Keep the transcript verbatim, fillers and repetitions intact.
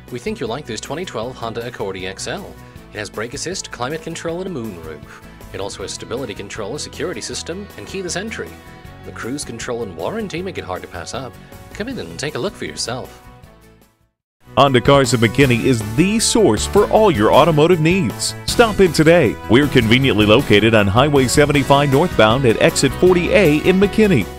We think you'll like this twenty twelve Honda Accord E X L. It has brake assist, climate control, and a moonroof. It also has stability control, a security system, and keyless entry. The cruise control and warranty make it hard to pass up. Come in and take a look for yourself. Honda Cars of McKinney is the source for all your automotive needs. Stop in today. We're conveniently located on Highway seventy-five northbound at exit forty A in McKinney.